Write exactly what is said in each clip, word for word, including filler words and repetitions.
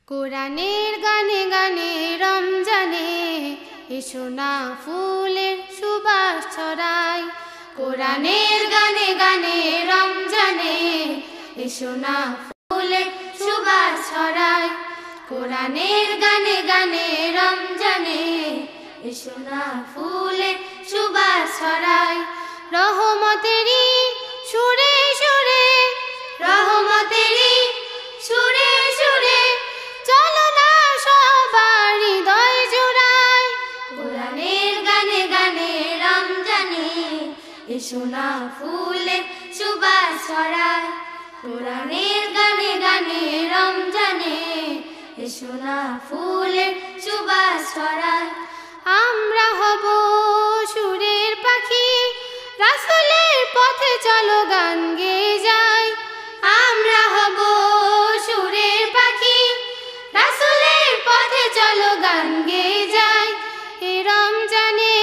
কোরআনের গানে গানে রমজানে এসো না ফুলের সুবাস ছড়াই। কোরআনের গানে গানে রমজানে এসো না ফুলের সুবাস ছড়াই। কোরআনের গানে গানে রমজানে এসো না ফুলের সুবাস ছড়াই। রহমতেরই সুরে সুরে রহমতেরই সুরে সুরে চলো না সবার হৃদয় জুড়াই। কোরআনের গানে গানে রমজানে এসো না ফুলের সুবাস ছড়াই। কোরআনের গানে গানে রমজানে এসো না ফুলের সুবাস ছড়াই। আমরা হব সুরের পাখি, রাসূলের পথে চলো গান গেয়ে যাই। আমরা হব সুরের পাখি, রাসূলের পথে চলো গান গেয়ে যাই। এ রমজানে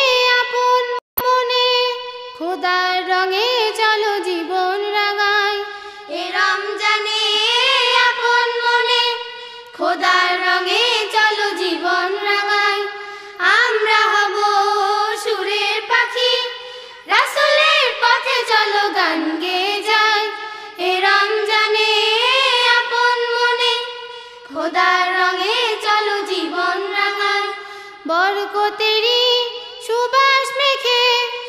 আপন মনে খোদার রঙে চলো জীবন রাঙাই। এ রমজানে আপন মনে খোদার রঙে চলো জীবন রাঙাই। আমরা হব সুরের পাখি, রাসূলের পথে চলো গান গেয়ে যাই। এ রমজানে আপন মনে খোদার রঙে চলো জীবন রাঙাই। বরকতেরই সুবাস মেখে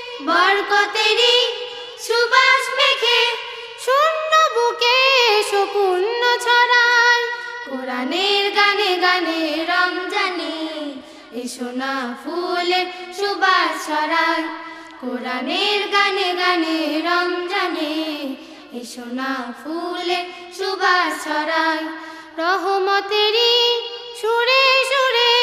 বরকতেরই সুবাস মেখে শূন্য বুকে এসো পুণ্য ছড়াই। কোরআনের গানে গানে রমজানে এসো না ফুলের সুবাস ছড়াই। কোরআনের গানে গানে রমজানে এসো না ফুলের সুবাস ছড়াই। রহমতেরই সুরে সুরে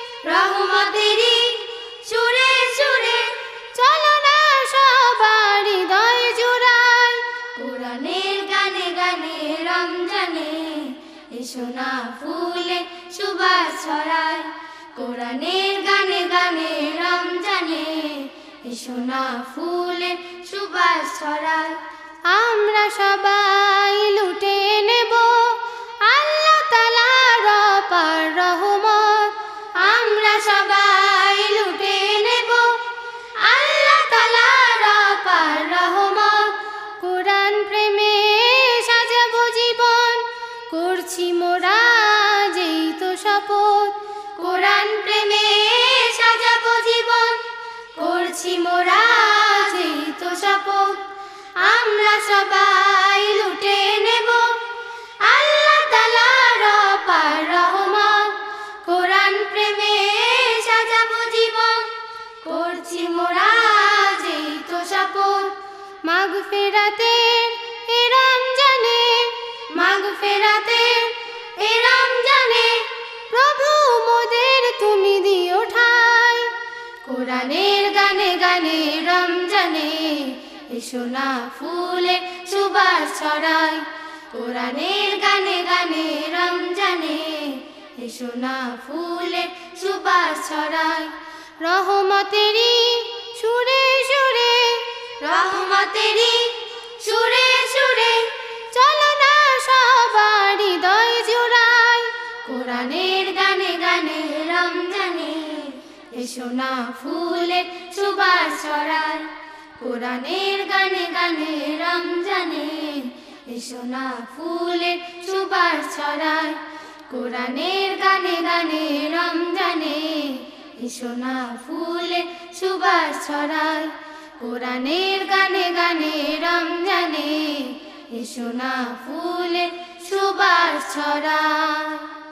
রহমতেরই সুরে সুরে চলো না সবার হৃদয় জুড়াই। কোরআনের গানে গানে রমজানে এসো না ফুলের সুবাস ছড়াই। কোরআনের গানে গানে রমজানে এসো না ফুলের সুবাস ছড়াই। আমরা সবাই লুটে নেব আল্লাহ তাআলার অপার রহমত। আমরা সবাই লুটে নেব আল্লাহ তাআলার অপার রহমত। কোরআন প্রেমে সাজাবো জীবন, করছি মোরা যেই তো শপথ। কোরআন প্রেমে সাজাবো জীবন, করছি মোরা যেই তো শপথ। আমরা সবাই লুটে নেব আল্লাহ তাআলার অপার রহমত। কোরআন প্রেমে সাজাবো জীবন, করছি মোরা যেই তো শপথ। মাগফিরাতের এ রমজানে মাগফিরাতের এ রমজানে প্রভু মোদের তুমি দিও ঠাই। কোরআনের গানে গানে রমজানে এসো না ফুলের সুবাস ছড়াই। কোরআনের গানে গানে রমজানে এসো না ফুলের সুবাস ছড়াই। রহমতেরই সুরে সুরে রহমতেরই সুরে সুরে চলো না সবার হৃদয় জুড়াই। কোরআনের গানে গানে রমজানে এসো না ফুলের সুবাস ছড়াই। কোরআনের গানে গানে রমজানে এসো না ফুলের সুবাস ছড়াই। কোরআনের গানে গানে রমজানে এসো না ফুলের সুবাস ছড়াই। কোরআনের গানে গানে রমজানে এসো না ফুলের সুবাস ছড়াই।